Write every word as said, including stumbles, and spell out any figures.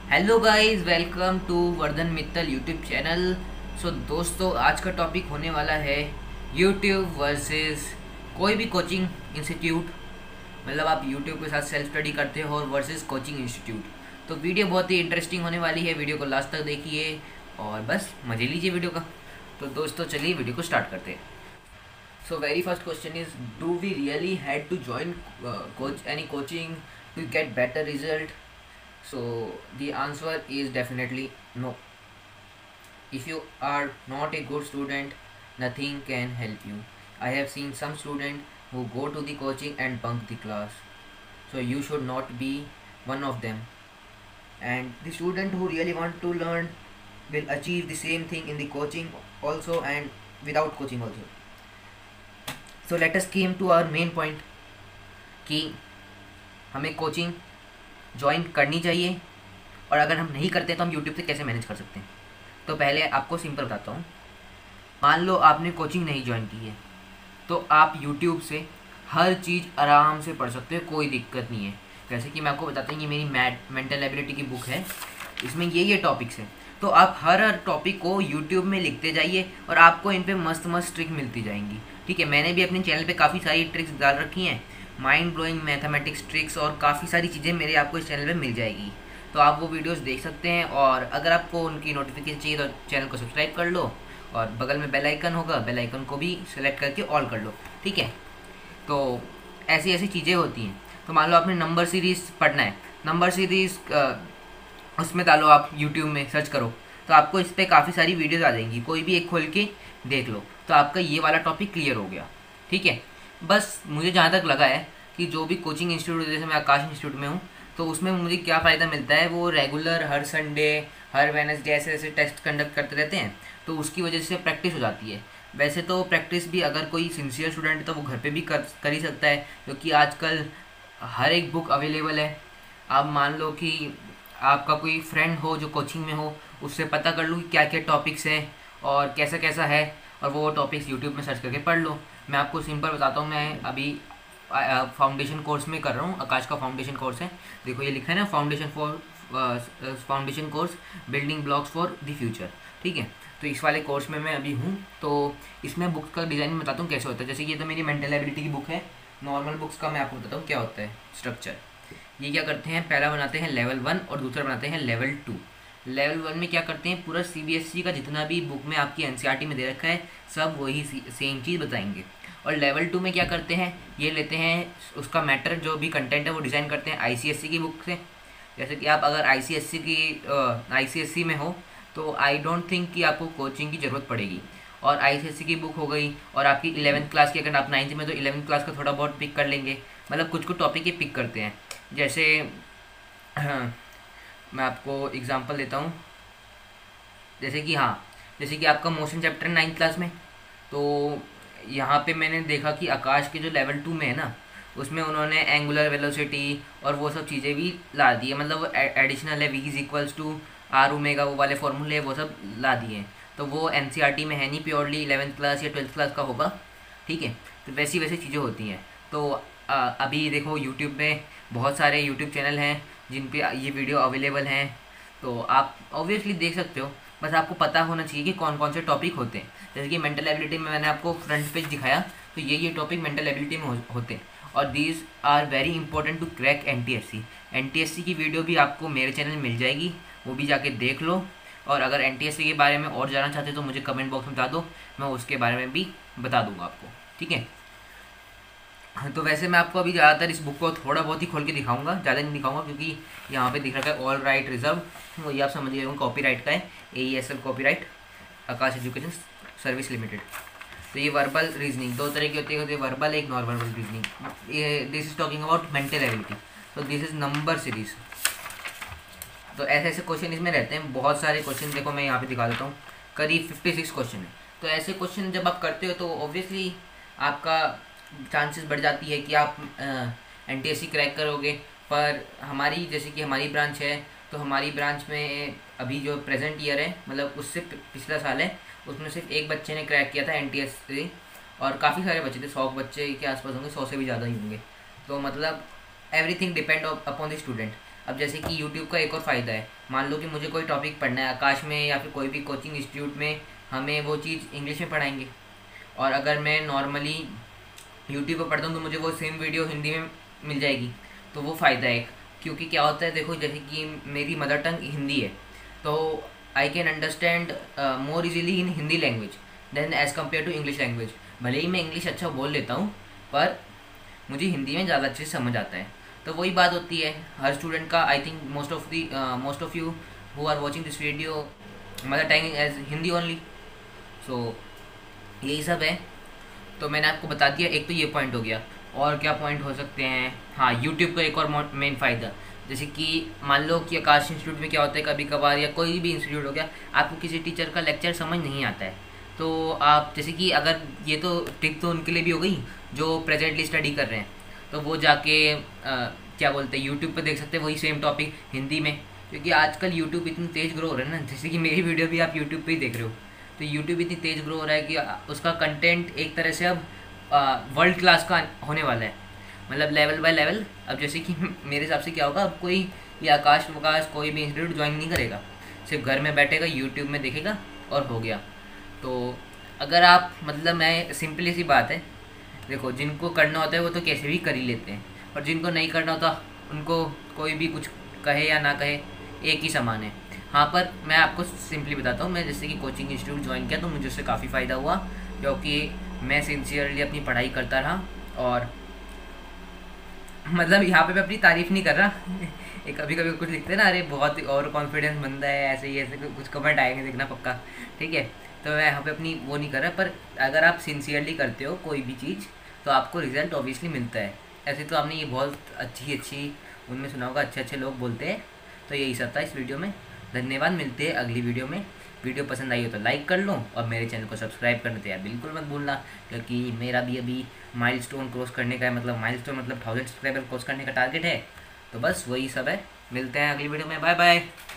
Hello guys, welcome to Vardhan Mittal YouTube channel. So दोस्तों, आज का टॉपिक होने वाला है यूट्यूब वर्सेस कोई भी कोचिंग इंस्टीट्यूट। मतलब आप यूट्यूब के साथ सेल्फ स्टडी करते हो और वर्सेस कोचिंग इंस्टीट्यूट। तो वीडियो बहुत ही इंटरेस्टिंग होने वाली है, वीडियो को लास्ट तक देखिए और बस मजे लीजिए वीडियो का। तो दोस्तों चलिए वीडियो को स्टार्ट करते हैं। So very first question is, do we really had to join coach any coaching to get better result? So the answer is definitely no. If you are not a good student, nothing can help you. I have seen some students who go to the coaching and bunk the class. So you should not be one of them. And the student who really want to learn will achieve the same thing in the coaching also and without coaching also. So let us came to our main point कि हमें coaching join करनी चाहिए और अगर हम नहीं करते तो हम यूट्यूब से कैसे मैनेज कर सकते हैं। तो पहले आपको सिंपल बताता हूँ। मान लो आपने कोचिंग नहीं ज्वाइन की है तो आप यूट्यूब से हर चीज़ आराम से पढ़ सकते हो, कोई दिक्कत नहीं है। जैसे कि मैं आपको बताता हूँ, ये मेरी मैथ मेंटल एबिलिटी की बुक है, इसमें ये ये टॉपिक्स हैं। तो आप हर हर टॉपिक को यूट्यूब में लिखते जाइए और आपको इन पर मस्त मस्त ट्रिक मिलती जाएंगी। ठीक है, मैंने भी अपने चैनल पर काफ़ी सारी ट्रिक्स डाल रखी हैं, माइंड ब्लोइंग मैथमेटिक्स ट्रिक्स, और काफ़ी सारी चीज़ें मेरे आपको इस चैनल पे मिल जाएगी। तो आप वो वीडियोस देख सकते हैं और अगर आपको उनकी नोटिफिकेशन चाहिए तो चैनल को सब्सक्राइब कर लो और बगल में बेल आइकन होगा, बेल आइकन को भी सेलेक्ट करके ऑल कर लो। ठीक है, तो ऐसी ऐसी चीज़ें होती हैं। तो मान लो आपने नंबर सीरीज़ पढ़ना है, नंबर सीरीज़ उसमें डालो, आप यूट्यूब में सर्च करो तो आपको इस पर काफ़ी सारी वीडियोज़ आ जाएंगी, कोई भी एक खोल के देख लो तो आपका ये वाला टॉपिक क्लियर हो गया। ठीक है, बस मुझे जहाँ तक लगा है कि जो भी कोचिंग इंस्टीट्यूट, जैसे मैं आकाश इंस्टीट्यूट में हूँ, तो उसमें मुझे क्या फ़ायदा मिलता है, वो रेगुलर हर संडे हर वेडनेसडे ऐसे ऐसे टेस्ट कंडक्ट करते रहते हैं, तो उसकी वजह से प्रैक्टिस हो जाती है। वैसे तो प्रैक्टिस भी अगर कोई सिंसियर स्टूडेंट है तो वो घर पे भी कर कर ही सकता है, क्योंकि आजकल हर एक बुक अवेलेबल है। आप मान लो कि आपका कोई फ्रेंड हो जो कोचिंग में हो, उससे पता कर लो कि क्या क्या टॉपिक्स हैं और कैसा कैसा है, और वो टॉपिक्स यूट्यूब में सर्च करके पढ़ लो। मैं आपको सिंपल बताता हूँ, मैं अभी फाउंडेशन कोर्स में कर रहा हूँ, आकाश का फाउंडेशन कोर्स है। देखो ये लिखा है ना, foundation for foundation course building blocks for the future. ठीक है, तो इस वाले कोर्स में मैं अभी हूँ। तो इसमें बुक्स का डिज़ाइन बताता हूँ कैसे होता है। जैसे ये तो मेरी मेंटल एबिलिटी की बुक है, नॉर्मल बुक्स का मैं आपको बताता हूँ क्या होता है स्ट्रक्चर। ये क्या करते हैं, पहला बनाते हैं लेवल वन और दूसरा बनाते हैं लेवल टू। लेवल वन में क्या करते हैं, पूरा सीबीएसई का जितना भी बुक में आपकी एनसीईआरटी में दे रखा है सब वही सेम चीज़ बताएंगे। और लेवल टू में क्या करते हैं, ये लेते हैं उसका मैटर, जो भी कंटेंट है वो डिज़ाइन करते हैं आईसीएसई की बुक से। जैसे कि आप अगर आईसीएसई की आईसीएसई में हो तो आई डोंट थिंक कि आपको कोचिंग की ज़रूरत पड़ेगी। और आईसीएसई की बुक हो गई, और आपकी इलेवेंथ क्लास की, अगर आप नाइन्थ में तो इलेवेंथ क्लास का थोड़ा बहुत पिक कर लेंगे। मतलब कुछ कुछ टॉपिक ये पिक करते हैं। जैसे हाँ, मैं आपको एग्जांपल देता हूँ। जैसे कि हाँ, जैसे कि आपका मोशन चैप्टर नाइन्थ क्लास में, तो यहाँ पे मैंने देखा कि आकाश के जो लेवल टू में है ना, उसमें उन्होंने एंगुलर वेलोसिटी और वो सब चीज़ें भी ला दी है। मतलब एडिशनल है, v is equals to r omega, वो वाले फॉर्मूले वो सब ला दिए हैं। तो वो एनसीईआरटी में है नहीं, प्योरली इलेवेंथ क्लास या ट्वेल्थ क्लास का होगा। ठीक है, तो वैसी वैसी चीज़ें होती हैं। तो आ, अभी देखो यूट्यूब में बहुत सारे यूट्यूब चैनल हैं जिन पे ये वीडियो अवेलेबल हैं, तो आप ऑब्वियसली देख सकते हो। बस आपको पता होना चाहिए कि कौन कौन से टॉपिक होते हैं। जैसे कि मेंटल एबिलिटी में मैंने आपको फ्रंट पेज दिखाया, तो ये ये टॉपिक मेंटल एबिलिटी में हो, होते हैं। और these are very important to crack NTSC. NTSC की वीडियो भी आपको मेरे चैनल में मिल जाएगी, वो भी जाके देख लो। और अगर एनटीएससी के बारे में और जानना चाहते हो तो मुझे कमेंट बॉक्स में बता दो, मैं उसके बारे में भी बता दूंगा आपको। ठीक है, तो वैसे मैं आपको अभी ज़्यादातर इस बुक को थोड़ा बहुत ही खोल के दिखाऊंगा, ज़्यादा नहीं दिखाऊंगा, क्योंकि यहाँ पे दिख रखा है ऑल राइट रिजर्व, वो ये आप समझ गए होंगे कॉपी राइट का है, A E S L copyright, Aakash education service limited. तो ये वर्बल रीजनिंग दो तरह की होती है, वर्बल एक नॉर्मल रीजनिंग। ये this is talking about mental ability. तो दिस इज नंबर सीरीज। तो ऐसे ऐसे क्वेश्चन इसमें रहते हैं, बहुत सारे क्वेश्चन। देखो मैं यहाँ पे दिखा देता हूँ, करीब फिफ्टी सिक्स क्वेश्चन है। तो ऐसे क्वेश्चन जब आप करते हो तो ऑब्वियसली आपका चांसेस बढ़ जाती है कि आप एनटीएससी क्रैक करोगे। पर हमारी, जैसे कि हमारी ब्रांच है, तो हमारी ब्रांच में अभी जो प्रेजेंट ईयर है, मतलब उससे पिछला साल है, उसमें सिर्फ एक बच्चे ने क्रैक किया था एनटीएससी, और काफ़ी सारे बच्चे थे, सौ बच्चे के आसपास होंगे, सौ से भी ज़्यादा ही होंगे। तो मतलब everything depend upon the student. अब जैसे कि यूट्यूब का एक और फ़ायदा है, मान लो कि मुझे कोई टॉपिक पढ़ना है आकाश में या फिर कोई भी कोचिंग इंस्टीट्यूट में हमें वो चीज़ इंग्लिश में पढ़ाएंगे, और अगर मैं नॉर्मली यूट्यूब पर पढ़ता हूँ तो मुझे वो सेम वीडियो हिंदी में मिल जाएगी। तो वो फ़ायदा है। क्योंकि क्या होता है, देखो जैसे कि मेरी मदर टंग हिंदी है, तो I can understand more easily in Hindi language than as compare to English language. भले ही मैं इंग्लिश अच्छा बोल लेता हूँ, पर मुझे हिंदी में ज़्यादा अच्छे से समझ आता है। तो वही बात होती है हर स्टूडेंट का। I think most of the most of you who are watching this video mother tongue as Hindi only. So यही सब है। तो मैंने आपको बता दिया, एक तो ये पॉइंट हो गया। और क्या पॉइंट हो सकते हैं, हाँ यूट्यूब का एक और मेन फ़ायदा, जैसे कि मान लो कि आकाश इंस्टीट्यूट में क्या होता है, कभी कभार या कोई भी इंस्टीट्यूट हो गया, आपको किसी टीचर का लेक्चर समझ नहीं आता है, तो आप जैसे कि अगर ये तो टिप तो उनके लिए भी हो गई जो प्रेजेंटली स्टडी कर रहे हैं, तो वो जाके आ, क्या बोलते हैं यूट्यूब पर देख सकते हैं वही सेम टॉपिक हिंदी में। क्योंकि आजकल यूट्यूब इतनी तेज़ ग्रो हो रहा है ना, जैसे कि मेरी वीडियो भी आप यूट्यूब पे ही देख रहे हो, तो यूट्यूब इतनी तेज़ ग्रो हो रहा है कि उसका कंटेंट एक तरह से अब वर्ल्ड क्लास का होने वाला है, मतलब लेवल बाय लेवल। अब जैसे कि मेरे हिसाब से क्या होगा, अब कोई ये आकाश वकाश कोई भी इंस्टीट्यूट ज्वाइन नहीं करेगा, सिर्फ घर में बैठेगा यूट्यूब में देखेगा और हो गया। तो अगर आप मतलब मैं सिंपली सी बात है, देखो जिनको करना होता है वो तो कैसे भी कर ही लेते हैं, और जिनको नहीं करना होता उनको कोई भी कुछ कहे या ना कहे एक ही समान है। हाँ, पर मैं आपको सिंपली बताता हूँ, मैं जैसे कि कोचिंग इंस्टीट्यूट ज्वाइन किया तो मुझे उससे काफ़ी फ़ायदा हुआ, क्योंकि मैं सिंसियरली अपनी पढ़ाई करता रहा। और मतलब यहाँ पे मैं अपनी तारीफ़ नहीं कर रहा एक कभी कभी कुछ लिखते हैं ना, अरे बहुत ओवर कॉन्फिडेंस बंदा है, ऐसे ही ऐसे कुछ कमेंट आएंगे देखना पक्का, ठीक है। तो मैं यहाँ पे अपनी वो नहीं कर रहा, पर अगर आप सिंसियरली करते हो कोई भी चीज़ तो आपको रिजल्ट ऑब्वियसली मिलता है। ऐसे तो आपने ये बहुत अच्छी अच्छी उनमें सुना होगा, अच्छे अच्छे लोग बोलते हैं। तो यही सब था इस वीडियो में। धन्यवाद, मिलते हैं अगली वीडियो में। वीडियो पसंद आई हो तो लाइक कर लो, और मेरे चैनल को सब्सक्राइब करने तो यार बिल्कुल मत भूलना, क्योंकि मेरा भी अभी माइलस्टोन क्रॉस करने का है, मतलब माइलस्टोन मतलब थाउजेंड सब्सक्राइबर क्रॉस करने का टारगेट है। तो बस वही सब है, मिलते हैं अगली वीडियो में, बाय बाय।